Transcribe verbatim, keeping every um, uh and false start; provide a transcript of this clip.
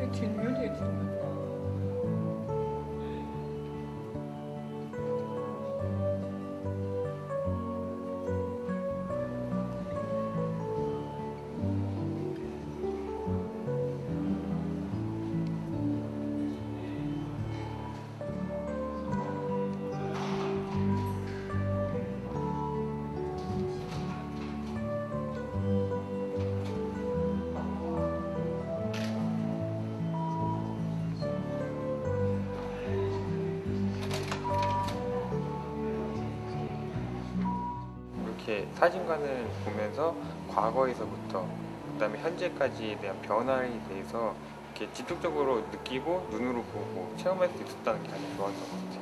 되게 뒷면 되게 뒷면. 이렇게 사진관을 보면서 과거에서부터 그다음에 현재까지에 대한 변화에 대해서 이렇게 직접적으로 느끼고 눈으로 보고 체험할 수 있었다는 게 가장 좋았던 것 같아요.